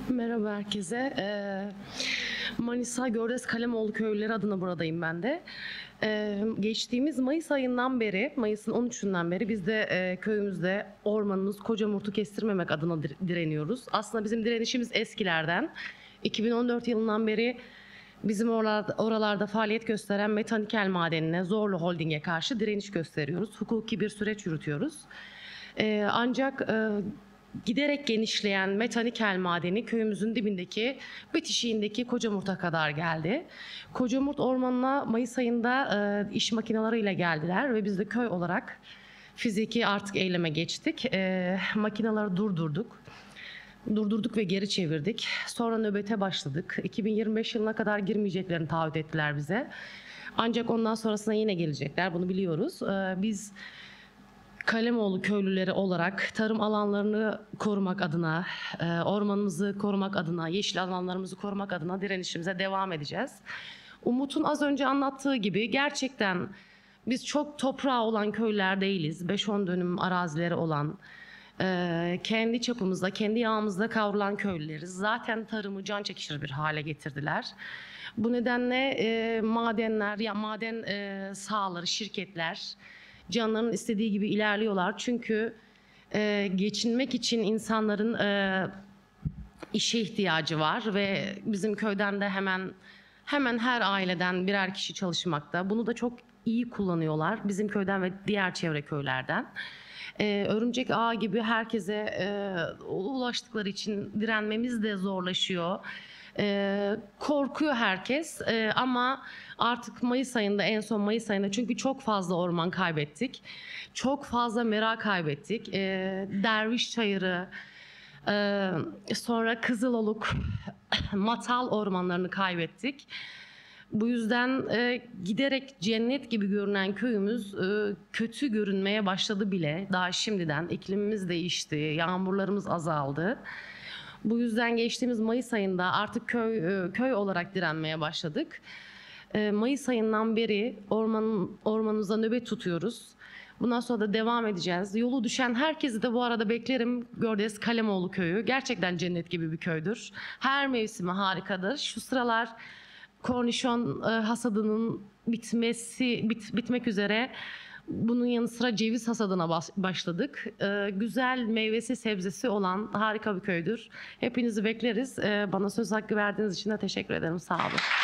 Merhaba herkese. Manisa Gördes Kalemoğlu köylüleri adına buradayım ben de. Geçtiğimiz Mayıs ayından beri, Mayıs'ın 13'ünden beri biz de köyümüzde ormanımız Kocamurt'u kestirmemek adına direniyoruz. Aslında bizim direnişimiz eskilerden. 2014 yılından beri bizim oralarda faaliyet gösteren Metanikel Madeni'ne, Zorlu Holding'e karşı direniş gösteriyoruz. Hukuki bir süreç yürütüyoruz. Ancak giderek genişleyen Metanikel Madeni köyümüzün dibindeki bitişiğindeki Kocamurt'a kadar geldi. Kocamurt Ormanı'na Mayıs ayında iş makineleriyle geldiler ve biz de köy olarak fiziki artık eyleme geçtik. Makineleri durdurduk ve geri çevirdik. Sonra nöbete başladık. 2025 yılına kadar girmeyeceklerini taahhüt ettiler bize. Ancak ondan sonrasında yine gelecekler, bunu biliyoruz. Biz Kalemoğlu köylüleri olarak tarım alanlarını korumak adına, ormanımızı korumak adına, yeşil alanlarımızı korumak adına direnişimize devam edeceğiz. Umut'un az önce anlattığı gibi gerçekten biz çok toprağı olan köyler değiliz. 5-10 dönüm arazileri olan, kendi çapımızda, kendi yağımızda kavrulan köylüleriz. Zaten tarımı can çekişir bir hale getirdiler. Bu nedenle madenler, maden sahaları, şirketler canlarının istediği gibi ilerliyorlar. Çünkü geçinmek için insanların işe ihtiyacı var ve bizim köyden de hemen her aileden birer kişi çalışmakta. Bunu da çok iyi kullanıyorlar bizim köyden ve diğer çevre köylerden. Örümcek ağı gibi herkese ulaştıkları için direnmemiz de zorlaşıyor. Korkuyor herkes ama artık Mayıs ayında, en son Mayıs ayında, çünkü çok fazla orman kaybettik. Çok fazla mera kaybettik. Derviş Çayırı, sonra Kızıloluk, Matal ormanlarını kaybettik. Bu yüzden giderek cennet gibi görünen köyümüz kötü görünmeye başladı bile. Daha şimdiden iklimimiz değişti, yağmurlarımız azaldı. Bu yüzden geçtiğimiz Mayıs ayında artık köy olarak direnmeye başladık. Mayıs ayından beri ormanımıza nöbet tutuyoruz. Bundan sonra da devam edeceğiz. Yolu düşen herkesi de bu arada beklerim. Gördes Kalemoğlu köyü gerçekten cennet gibi bir köydür. Her mevsimi harikadır. Şu sıralar kornişon hasadının bitmek üzere. Bunun yanı sıra ceviz hasadına başladık. Güzel meyvesi, sebzesi olan harika bir köydür. Hepinizi bekleriz. Bana söz hakkı verdiğiniz için de teşekkür ederim. Sağ olun.